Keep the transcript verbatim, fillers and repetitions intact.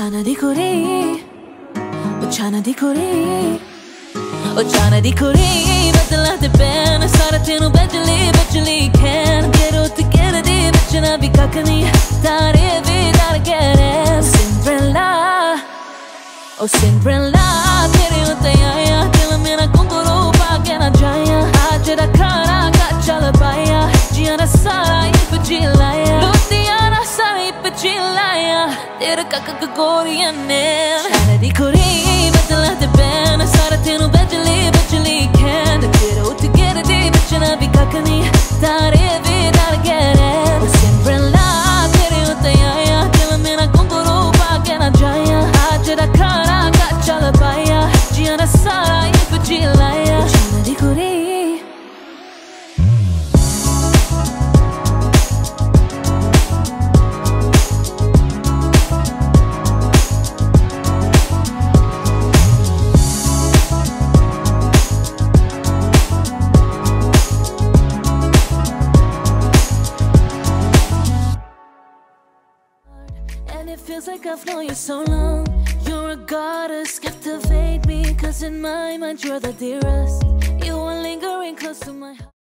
ਚਾਨਾ ਦੀ ਕੁੜੀ, ਉਹ ਚਾਨਾ ਦੀ ਕੁੜੀ, ਉਹ ਚਾਨਾ ਦੀ ਕੁੜੀ ਬਦਲਾਂ ਤੇ ਪੈਣ ਸਾਰਾ ਤੈਨੂੰ ਬਿਜਲੀ ਬਿਜਲੀ can get out together ਦੇ ਵਿੱਚ ਨਾ ਵੀ ਕੱਖ ਨਹੀਂ ਤਾਰੇ ਵੀ ਡਰ ਗਏ Cinderella oh Cinderella ਤੇਰੇ ਉੱਤੇ ਆਇਆ ਦਿਲ ਮੇਰਾ ਘੁੰਗਰੂ ਪਾ ਕੇ ਨਾ ਜਾਇਆ ਅੱਜ ਦਾ ਖਾਣਾ ਕਾ ਚੱਲ ਪਾਇਆ ਜੀਆਂ ਦਾ ਸਾਰਾ ਇੱਕ ਜੀ ਲਾਇਆ ਲੁਧਿਆਣਾ ਸਾਰਾ ਇੱਕ ਜੀ ਲਾਇਆ ਤੇਰੇ ਕੱਕ ਗੋਰੀਆਂ ਨੇ ਚਾਨਾ ਦੀ ਕੁੜੀ ਬਦਲਾਂ ਤੇ ਪੈਣ ਸਾਰਾ ਤੈਨੂੰ ਬਿਜਲੀ ਬਿਜਲੀ can get out together ਦੇ ਵਿੱਚ ਨਾ ਵੀ ਕੱਖ ਨਹੀਂ ਤਾਰੇ ਵੀ ਡਰ ਗਏ Cinderella ਤੇਰੇ ਉੱਤੇ ਆਇਆ ਦਿਲ ਮੇਰਾ ਘੁੰਗਰੂ ਪਾ ਕੇ ਨਾ ਜਾਇਆ ਅੱਜ ਦਾ ਖਾਣਾ ਕਾ ਚੱਲ ਪਾਇਆ ਜੀਆਂ ਦਾ ਸਾਰਾ ਇੱਕ ਜੀ ਲਾਇਆ ਚਾਨਾ ਦੀ ਕੁੜੀ And it feels like I've known you so long. You're a goddess, captivate me, cause in my mind you're the dearest. You are lingering close to my heart.